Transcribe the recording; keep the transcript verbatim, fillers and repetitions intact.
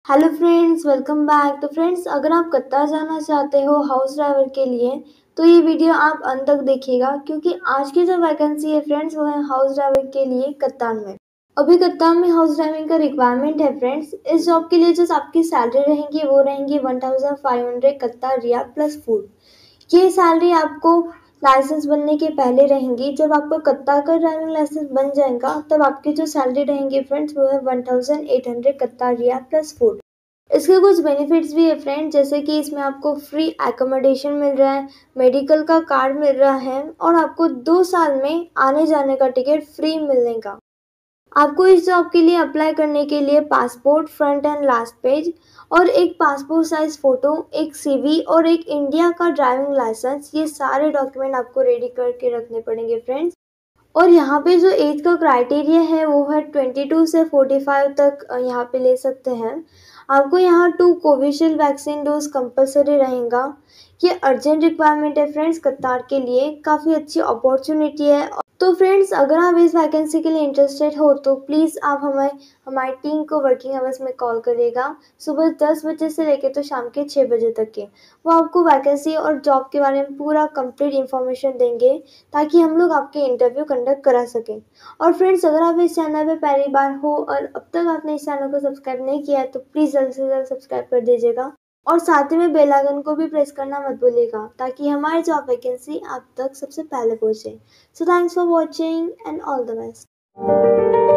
Hello friends, welcome back. तो friends, अगर आप कतार जाना चाहते हो हाउस ड्राइवर के लिए तो ये वीडियो आप अंत तक देखिएगा, क्योंकि आज की जो वैकेंसी है फ्रेंड्स वो है हाउस ड्राइवर के लिए कतार में। अभी कतार में हाउस ड्राइविंग का रिक्वायरमेंट है फ्रेंड्स। इस जॉब के लिए जो आपकी सैलरी रहेंगी वो रहेंगी one thousand five hundred Qatar riyal plus food. ये सैलरी आपको लाइसेंस बनने के पहले रहेंगी। जब आपका कतार का ड्राइविंग लाइसेंस बन जाएगा तब आपकी जो सैलरी रहेंगी फ्रेंड्स वो है one thousand eight hundred Qatar riyal plus food. इसके कुछ बेनिफिट्स भी है फ्रेंड, जैसे कि इसमें आपको फ्री एकोमोडेशन मिल रहा है, मेडिकल का कार्ड मिल रहा है और आपको दो साल में आने जाने का टिकट फ्री मिलने का। आपको इस जॉब के लिए अप्लाई करने के लिए passport front and last page और एक पासपोर्ट साइज फोटो, एक सीवी और एक इंडिया का ड्राइविंग लाइसेंस, ये सारे डॉक्यूमेंट आपको रेडी करके रखने पड़ेंगे फ्रेंड्स। और यहाँ पे जो एज का क्राइटेरिया है वो है ट्वेंटी टू से फोर्टी फाइव तक यहाँ पे ले सकते हैं। आपको यहाँ two Covishield vaccine dose compulsory रहेगा। ये अर्जेंट रिक्वायरमेंट है फ्रेंड्स कतार के लिए, काफ़ी अच्छी अपॉर्चुनिटी है। तो फ्रेंड्स, अगर आप इस वैकेंसी के लिए इंटरेस्टेड हो तो प्लीज़ आप हमें हमारी टीम को वर्किंग आवर्स में कॉल करिएगा, सुबह दस बजे से लेकर तो शाम के छः बजे तक के। वो आपको वैकेंसी और जॉब के बारे में पूरा कंप्लीट इन्फॉर्मेशन देंगे ताकि हम लोग आपके इंटरव्यू कंडक्ट करा सकें। और फ्रेंड्स, अगर आप इस चैनल पे पहली बार हो और अब तक आपने इस चैनल को सब्सक्राइब नहीं किया है तो प्लीज़ जल्द से जल्द सब्सक्राइब कर दीजिएगा और साथ ही में बेल आइकन को भी प्रेस करना मत भूलिएगा ताकि हमारी जॉब वैकेंसी आप तक सबसे पहले पहुंचे। So thanks for watching and all the best.